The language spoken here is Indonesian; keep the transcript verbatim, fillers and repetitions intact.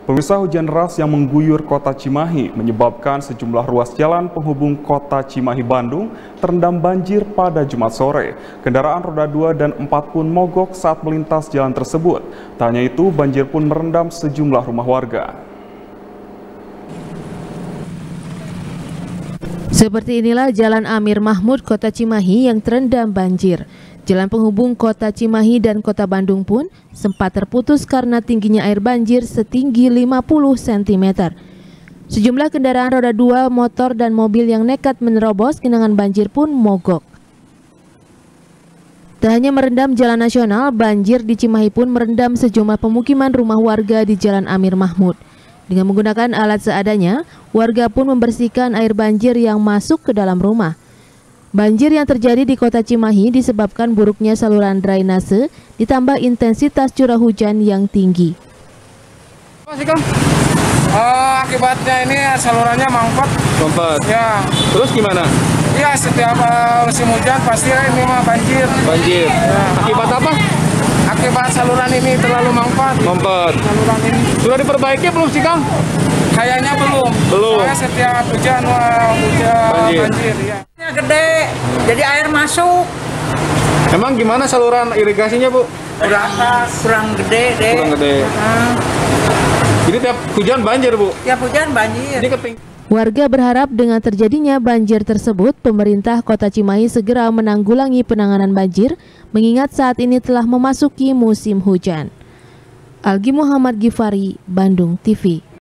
Pemirsa, hujan deras yang mengguyur kota Cimahi menyebabkan sejumlah ruas jalan penghubung kota Cimahi Bandung terendam banjir pada Jumat sore. Kendaraan roda dua dan empat pun mogok saat melintas jalan tersebut. Tak hanya itu, banjir pun merendam sejumlah rumah warga. Seperti inilah Jalan Amir Mahmud, Kota Cimahi yang terendam banjir. Jalan penghubung Kota Cimahi dan Kota Bandung pun sempat terputus karena tingginya air banjir setinggi lima puluh sentimeter. Sejumlah kendaraan roda dua, motor, dan mobil yang nekat menerobos genangan banjir pun mogok. Tak hanya merendam jalan nasional, banjir di Cimahi pun merendam sejumlah pemukiman rumah warga di Jalan Amir Mahmud. Dengan menggunakan alat seadanya, warga pun membersihkan air banjir yang masuk ke dalam rumah. Banjir yang terjadi di kota Cimahi disebabkan buruknya saluran drainase ditambah intensitas curah hujan yang tinggi. Mas Ikam, uh, akibatnya ini salurannya mampet. Mampet. Ya. Terus gimana? Ya, setiap uh, musim hujan pasti ini mah banjir. Banjir. Ya. Akibat apa? Akibat saluran ini terlalu mampet. Mampet. Saluran ini. Sudah diperbaiki belum sih, Kang? Kayaknya belum. Belum. Soalnya setiap hujan wah, hujan banjir. banjir ya. Gede, jadi air masuk. Emang gimana saluran irigasinya, Bu? Kurang kurang gede deh. Kurang gede. Hmm. Jadi tiap hujan banjir, Bu? Tiap hujan banjir. Ini keting. Warga berharap dengan terjadinya banjir tersebut, pemerintah Kota Cimahi segera menanggulangi penanganan banjir, mengingat saat ini telah memasuki musim hujan. Algi Muhammad Gifari, Bandung T V.